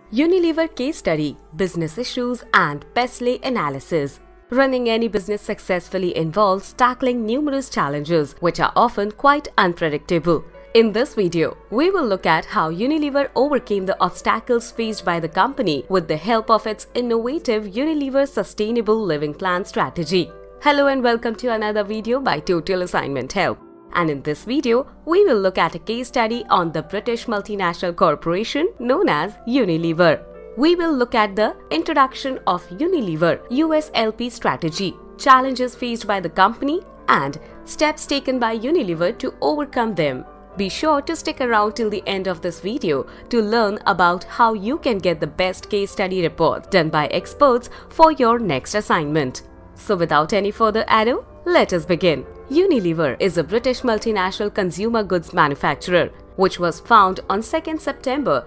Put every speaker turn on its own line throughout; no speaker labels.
Unilever case study, business issues and best lay analysis. Running any business successfully involves tackling numerous challenges which are often quite unpredictable. In this video, we will look at how Unilever overcame the obstacles faced by the company with the help of its innovative Unilever Sustainable Living Plan strategy. Hello and welcome to another video by Total Assignment Help. And in this video, we will look at a case study on the British multinational corporation known as Unilever. We will look at the introduction of Unilever USLP strategy, challenges faced by the company, and steps taken by Unilever to overcome them. Be sure to stick around till the end of this video to learn about how you can get the best case study reports done by experts for your next assignment. So without any further ado, let us begin. Unilever is a British multinational consumer goods manufacturer which was founded on 2nd September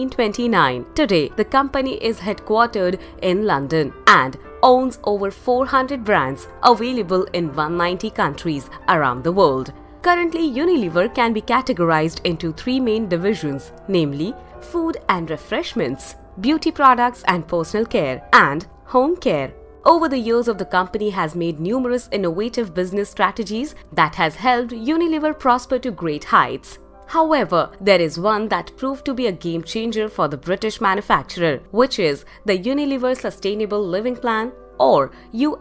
1929. Today, the company is headquartered in London and owns over 400 brands available in 190 countries around the world. Currently, Unilever can be categorized into three main divisions, namely food and refreshments, beauty products and personal care, and home care. Over the years, the company has made numerous innovative business strategies that has helped Unilever prosper to great heights. However, there is one that proved to be a game changer for the British manufacturer, which is the Unilever Sustainable Living Plan or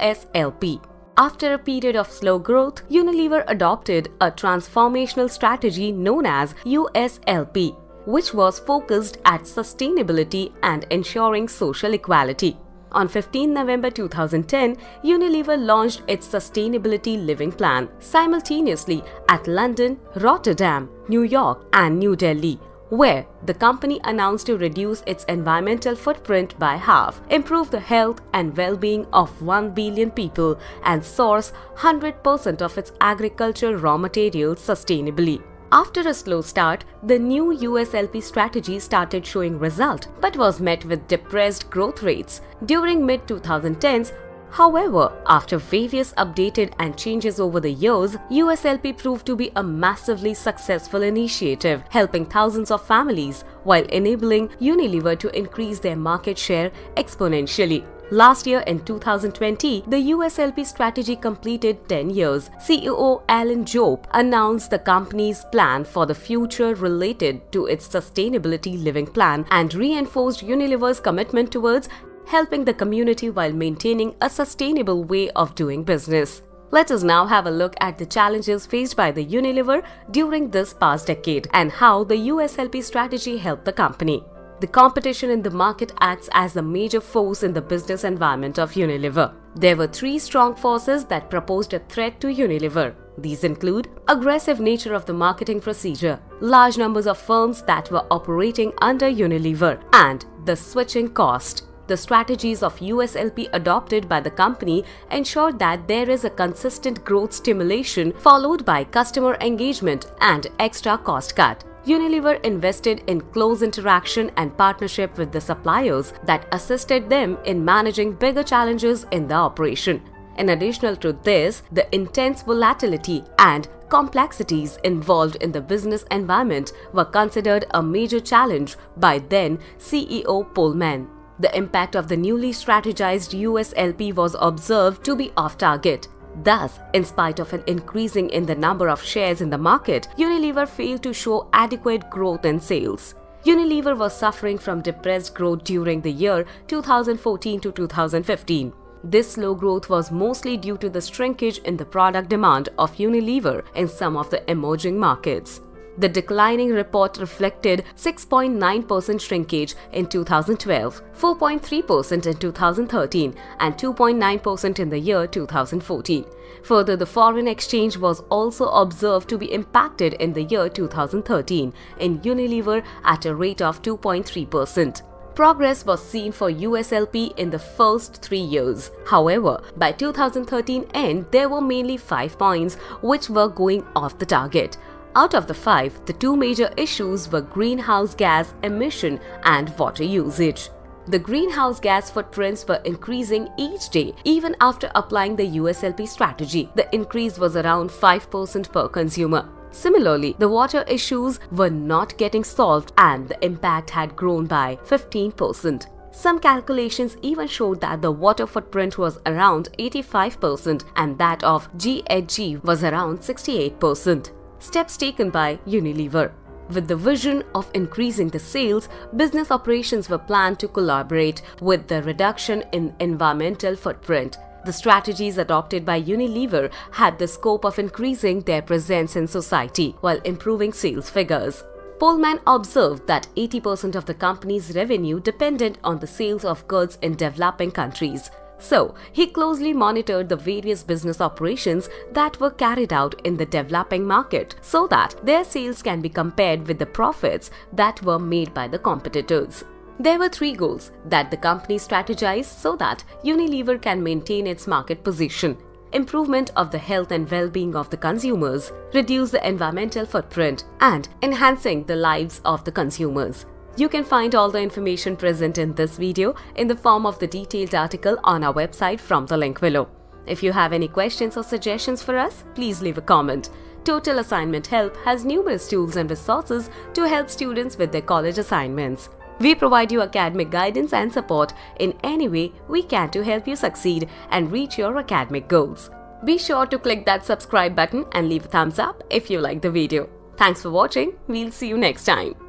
USLP. After a period of slow growth, Unilever adopted a transformational strategy known as USLP, which was focused at sustainability and ensuring social equality. On 15 November 2010, Unilever launched its Sustainability Living Plan simultaneously at London, Rotterdam, New York and New Delhi, where the company announced to reduce its environmental footprint by half, improve the health and well-being of 1 billion people and source 100% of its agricultural raw materials sustainably. After a slow start, the new USLP strategy started showing result but was met with depressed growth rates during mid-2010s. However, after various updated and changes over the years, USLP proved to be a massively successful initiative, helping thousands of families while enabling Unilever to increase their market share exponentially. Last year in 2020, the USLP strategy completed 10 years. CEO Alan Jope announced the company's plan for the future related to its Sustainability Living Plan and reinforced Unilever's commitment towards helping the community while maintaining a sustainable way of doing business. Let us now have a look at the challenges faced by the Unilever during this past decade and how the USLP strategy helped the company. The competition in the market acts as the major force in the business environment of Unilever. There were three strong forces that proposed a threat to Unilever. These include aggressive nature of the marketing procedure, large numbers of firms that were operating under Unilever, and the switching cost. The strategies of USLP adopted by the company ensured that there is a consistent growth stimulation followed by customer engagement and extra cost cut. Unilever invested in close interaction and partnership with the suppliers that assisted them in managing bigger challenges in the operation. In addition to this, the intense volatility and complexities involved in the business environment were considered a major challenge by then CEO Pullman. The impact of the newly strategized USLP was observed to be off target. Thus, in spite of an increasing in the number of shares in the market, Unilever failed to show adequate growth in sales. Unilever was suffering from depressed growth during the year 2014 to 2015. This slow growth was mostly due to the shrinkage in the product demand of Unilever in some of the emerging markets. The declining report reflected 6.9% shrinkage in 2012, 4.3% in 2013, and 2.9% in the year 2014. Further, the foreign exchange was also observed to be impacted in the year 2013 in Unilever at a rate of 2.3%. Progress was seen for USLP in the first 3 years. However, by 2013 end, there were mainly 5 points which were going off the target. Out of the 5, the two major issues were greenhouse gas emission and water usage. The greenhouse gas footprints were increasing each day even after applying the USLP strategy. The increase was around 5% per consumer. Similarly, the water issues were not getting solved and the impact had grown by 15%. Some calculations even showed that the water footprint was around 85% and that of GHG was around 68%. Steps taken by Unilever. With the vision of increasing the sales, business operations were planned to collaborate with the reduction in environmental footprint. The strategies adopted by Unilever had the scope of increasing their presence in society while improving sales figures. Polman observed that 80% of the company's revenue depended on the sales of goods in developing countries. So, he closely monitored the various business operations that were carried out in the developing market so that their sales can be compared with the profits that were made by the competitors. There were 3 goals that the company strategized so that Unilever can maintain its market position: improvement of the health and well-being of the consumers, reduce the environmental footprint, and enhancing the lives of the consumers. You can find all the information present in this video in the form of the detailed article on our website from the link below. If you have any questions or suggestions for us, please leave a comment. Total Assignment Help has numerous tools and resources to help students with their college assignments. We provide you academic guidance and support in any way we can to help you succeed and reach your academic goals. Be sure to click that subscribe button and leave a thumbs up if you like the video. Thanks for watching. We'll see you next time.